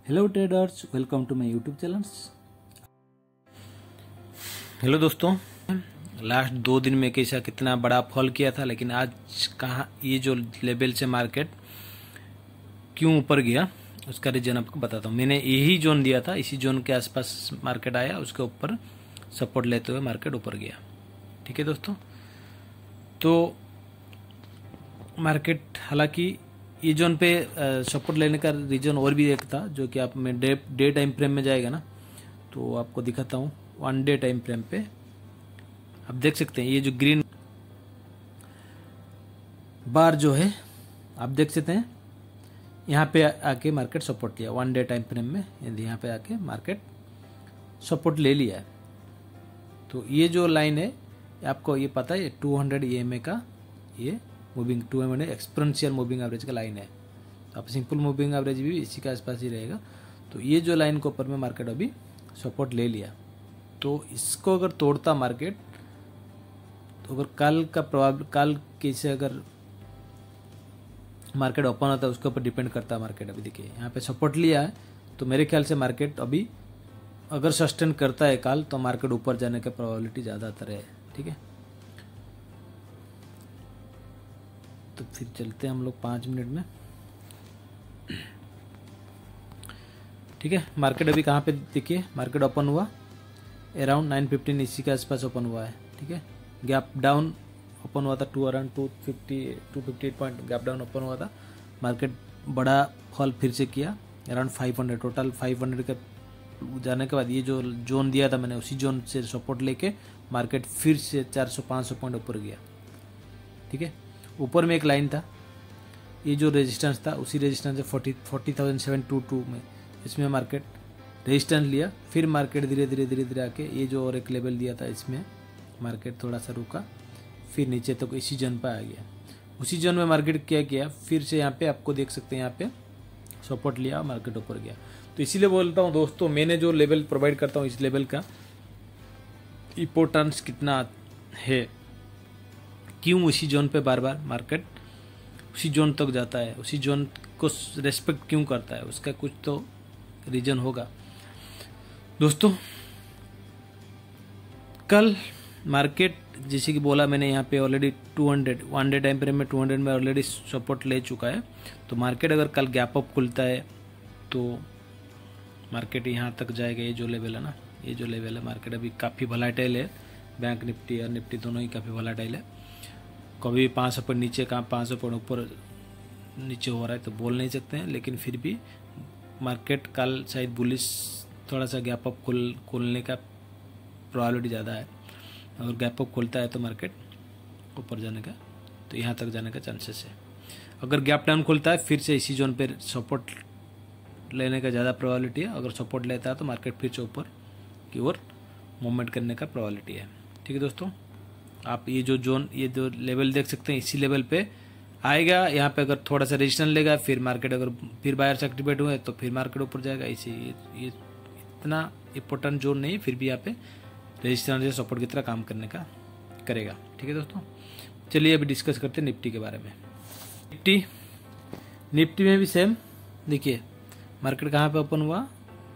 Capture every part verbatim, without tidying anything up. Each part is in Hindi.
Hello traders, welcome to my YouTube channels. Hello दोस्तों, लास्ट दो दिन में कैसा कितना बड़ा फॉल किया था, लेकिन आज कहाँ ये जो लेवल से मार्केट क्यों ऊपर गया उसका रीजन आपको बताता हूँ। मैंने यही जोन दिया था, इसी जोन के आसपास मार्केट आया, उसके ऊपर सपोर्ट लेते हुए मार्केट ऊपर गया। ठीक है दोस्तों, तो मार्केट हालांकि ये जोन पे सपोर्ट लेने का रीजन और भी एक था, जो कि आप में डे डे टाइम फ्रेम में जाएगा ना, तो आपको दिखाता हूँ। वन डे टाइम फ्रेम पे आप देख सकते हैं, ये जो ग्रीन बार जो है आप देख सकते हैं, यहाँ पे आके मार्केट सपोर्ट लिया वन डे टाइम फ्रेम में। यदि यहाँ पे आके मार्केट सपोर्ट ले लिया है, तो ये जो लाइन है आपको ये पता है, two hundred E M A का ये moving to M exponential moving average का लाइन है। तो आप सिंपल मूविंग एवरेज भी इसी के आसपास ही रहेगा। तो ये जो लाइन के ऊपर में मार्केट अभी सपोर्ट ले लिया, तो इसको अगर तोड़ता मार्केट, तो अगर कल का प्रभाव कल कैसे अगर मार्केट ओपन होता है उसके ऊपर डिपेंड करता है मार्केट। अभी देखिए यहाँ पे सपोर्ट लिया है, तो मेरे ख्याल से मार्केट अभी अगर सस्टेन करता है कल, तो मार्केट ऊपर जाने की प्रोबेबिलिटी ज़्यादातर है। ठीक है, तो फिर चलते हैं हम लोग पाँच मिनट में। ठीक है, मार्केट अभी कहाँ पे देखिए, मार्केट ओपन हुआ अराउंड नाइन फिफ्टीन, इसी के आसपास ओपन हुआ है। ठीक है, गैप डाउन ओपन हुआ था to around two fifty to fifty eight point gap down open हुआ था। मार्केट बड़ा फॉल फिर से किया around five hundred, total five hundred के जाने के बाद ये जो जोन दिया था मैंने, उसी जोन से सपोर्ट लेके मार्केट फिर से चार सौ पाँच सौ पॉइंट ऊपर गया। ठीक है, ऊपर में एक लाइन था, ये जो रेजिस्टेंस था उसी रेजिस्टेंस से forty forty thousand seven two two में इसमें मार्केट रेजिस्टेंस लिया। फिर मार्केट धीरे धीरे धीरे धीरे आके ये जो और एक लेवल दिया था इसमें मार्केट थोड़ा सा रुका, फिर नीचे तक तो इसी जोन पर आ गया। उसी जोन में मार्केट क्या किया, फिर से यहाँ पे आपको देख सकते हैं, यहाँ पे सपोर्ट लिया, मार्केट ऊपर गया। तो इसीलिए बोलता हूँ दोस्तों, मैंने जो लेवल प्रोवाइड करता हूँ, इस लेवल का इम्पोर्टेंस कितना है, क्यों उसी जोन पे बार बार मार्केट उसी जोन तक जाता है, उसी जोन को रेस्पेक्ट क्यों करता है, उसका कुछ तो रीजन होगा दोस्तों। कल मार्केट जैसे कि बोला मैंने, यहाँ पे already two hundred one day time frame में टू हंड्रेड में ऑलरेडी सपोर्ट ले चुका है। तो मार्केट अगर कल गैप अप खुलता है तो मार्केट यहाँ तक जाएगा। ये जो लेवल है ना, ये जो लेवल है, मार्केट अभी काफ़ी वोलेटाइल है, बैंक निफ्टी और निफ्टी दोनों ही काफ़ी वोलेटाइल है। कभी पाँच सौ पॉइंट नीचे, कहाँ पाँच सौ पॉइंट ऊपर नीचे हो रहा है तो बोल नहीं सकते हैं, लेकिन फिर भी मार्केट कल शायद बुलिश थोड़ा सा गैप अप खुल खोलने का प्रोबेबिलिटी ज़्यादा है। अगर गैप अप खुलता है तो मार्केट ऊपर जाने का, तो यहाँ तक जाने का चांसेस है। अगर गैप डाउन खुलता है फिर से इसी जोन पे सपोर्ट लेने का ज़्यादा प्रोबेबिलिटी है। अगर सपोर्ट लेता है तो मार्केट फिर से ऊपर की ओर मूवमेंट करने का प्रोबेबिलिटी है। ठीक है दोस्तों, आप ये जो जोन ये जो लेवल देख सकते हैं, इसी लेवल पे आएगा। यहाँ पे अगर थोड़ा सा रेजिस्टेंस लेगा, फिर मार्केट अगर फिर बायर्स एक्टिवेट हुए तो फिर मार्केट ऊपर जाएगा। इसी ये, ये इतना इम्पोर्टेंट जोन नहीं, फिर भी यहाँ पे रेजिस्टेंस या सपोर्ट की तरह काम करने का करेगा। ठीक है दोस्तों, चलिए अभी डिस्कस करते हैं निफ्टी के बारे में। निफ्टी निफ्टी में भी सेम देखिए, मार्केट कहाँ पे ओपन हुआ,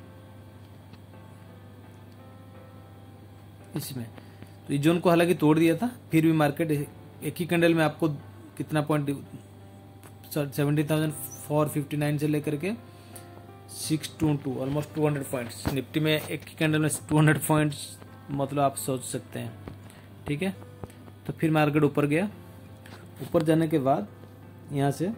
इसमें। तो इस जोन को हालांकि तोड़ दिया था, फिर भी मार्केट एक ही कैंडल में आपको कितना point, seventy thousand four fifty nine से लेकर के six two two almost two hundred points Nifty में एक ही कैंडल में टू हंड्रेड पॉइंट्स, मतलब आप सोच सकते हैं। ठीक है, तो फिर मार्केट ऊपर गया। ऊपर जाने के बाद यहाँ से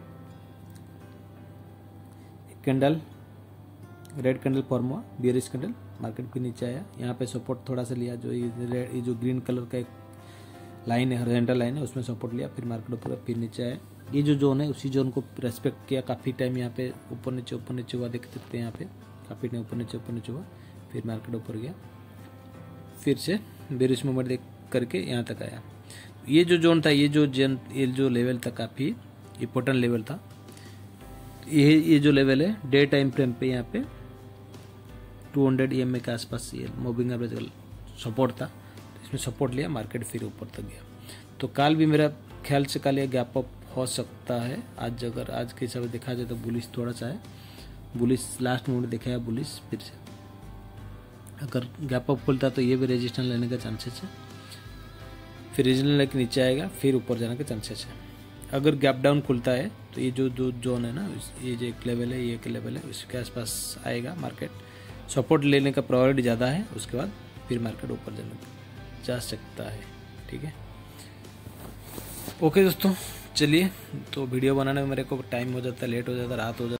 एक कैंडल रेड कैंडल फॉर्म हुआ, बियरिश कैंडल, मार्केट फिर नीचे आया। यहाँ पे सपोर्ट थोड़ा सा लिया, जो ये जो ग्रीन कलर का एक लाइन है, हॉरिजॉन्टल लाइन है, उसमें सपोर्ट लिया, फिर मार्केट ऊपर फिर नीचे आया। ये जो जोन है उसी जोन को रेस्पेक्ट किया, काफ़ी टाइम यहाँ पे ऊपर नीचे ऊपर नीचे हुआ, देख सकते हैं यहाँ पे काफ़ी टाइम ऊपर नीचे ऊपर नीचे हुआ, फिर मार्केट ऊपर गया, फिर से बेरिश मूवमेंट देख करके यहाँ तक आया। ये जो जोन था, ये जो जन ये जो लेवल था, काफ़ी इम्पोर्टेंट लेवल था। ये ये जो लेवल है डे टाइम फ्रेम पे, यहाँ पे two hundred E M A के आसपास ये मूविंग एवरेज सपोर्ट था। इसमें सपोर्ट लिया, मार्केट फिर ऊपर तक गया। तो कल भी मेरा ख्याल से कल ये गैप अप हो सकता है। आज अगर आज के हिसाब से देखा जाए तो बुलिश थोड़ा सा है, बुलिश लास्ट मोमेंट दिखाया बुलिश फिर से। अगर गैप अप खुलता है तो ये भी रेजिस्टेंस लेने का चांसेस है, फिर रेजिस्टेंस लेके नीचे आएगा, फिर ऊपर जाने का चांसेस है। अगर गैप डाउन खुलता है तो ये जो जो जोन है ना, ये जो एक लेवल है, ये एक लेवल है, उसके आसपास आएगा मार्केट, सपोर्ट लेने का प्रोबेबिलिटी ज़्यादा है, उसके बाद फिर मार्केट ऊपर जाने जा सकता है। ठीक है, ओके दोस्तों, चलिए। तो वीडियो बनाने में मेरे को टाइम हो जाता है, लेट हो जाता है, रात हो जाता है।